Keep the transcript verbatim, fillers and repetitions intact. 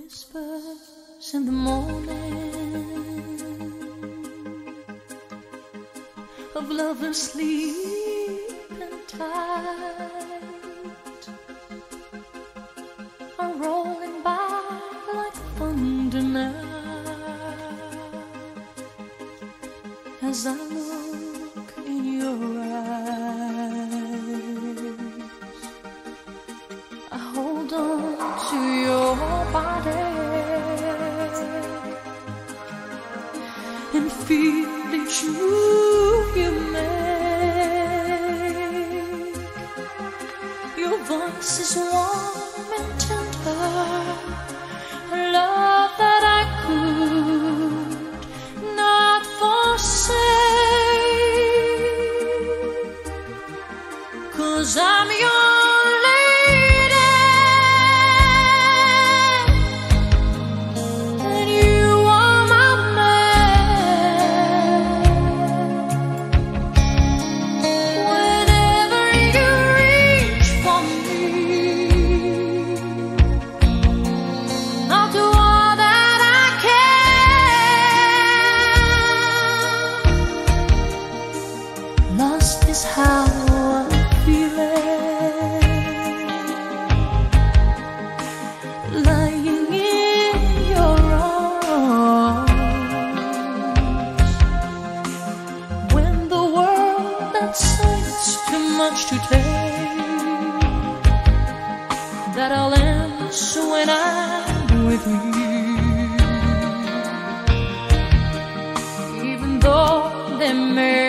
Whispers in the morning of lovers sleeping tight are rolling by like thunder now as I look in your eyes. I hold on to your body and feel each move you make. Your voice is warm and tender, a love that I could not forsake, 'cause I'm your lost is how I'm feeling, lying in your arms, when the world that says too much to take, that all ends when I'm with you. Even though they may